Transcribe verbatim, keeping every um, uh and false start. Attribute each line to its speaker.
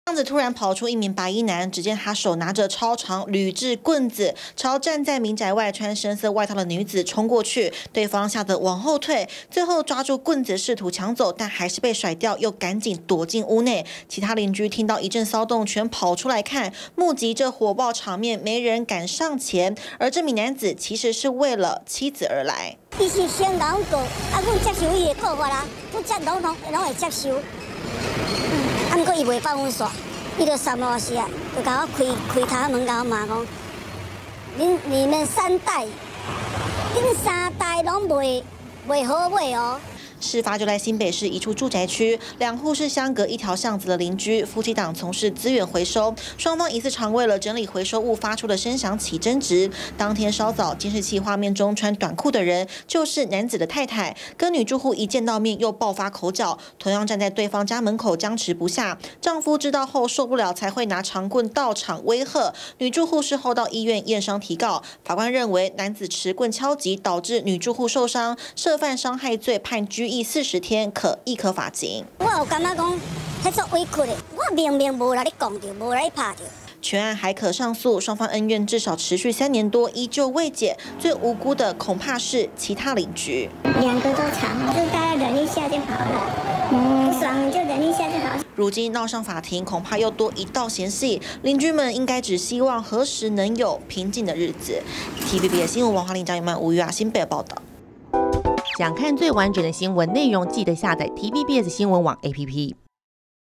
Speaker 1: 这样子突然跑出一名白衣男，只见他手拿着超长铝制棍子，朝站在民宅外穿深色外套的女子冲过去，对方吓得往后退，最后抓住棍子试图抢走，但还是被甩掉，又赶紧躲进屋内。其他邻居听到一阵骚动，全跑出来看，目击这火爆场面，没人敢上前。而这名男子其实是为了妻子而来。
Speaker 2: 伊是先甲阮告，啊，阮接受伊的告发啦，阮接拢拢拢会接受。啊，毋过伊袂放阮煞，伊就三落时啊，就甲我开开头门，甲我骂讲，恁你们三代，恁三代拢袂袂好买哦。
Speaker 1: 事发就在新北市一处住宅区，两户是相隔一条巷子的邻居，夫妻档从事资源回收，双方疑似常为了整理回收物发出的声响起争执。当天稍早，监视器画面中穿短裤的人就是男子的太太，跟女住户一见到面又爆发口角，同样站在对方家门口僵持不下。丈夫知道后受不了，才会拿长棍到场威吓。女住户事后到医院验伤提告，法官认为男子持棍敲击导致女住户受伤，涉犯伤害罪，判拘役四十天，可亦可罚金。
Speaker 2: 我有感觉讲，迄种委屈的，我明明无来你讲着，无来你拍着。
Speaker 1: 全案还可上诉，双方恩怨至少持续三年多，依旧未解。最无辜的恐怕是其他邻居。
Speaker 2: 两个都吵，就大家忍一下就好了。嗯，不爽就忍一下就好。
Speaker 1: 如今闹上法庭，恐怕又多一道嫌隙。邻居们应该只希望何时能有平静的日子。T V B 的新闻王华玲、张永曼、吴玉雅新北报道。
Speaker 3: 想看最完整的新闻内容，记得下载 T V B S 新闻网 A P P。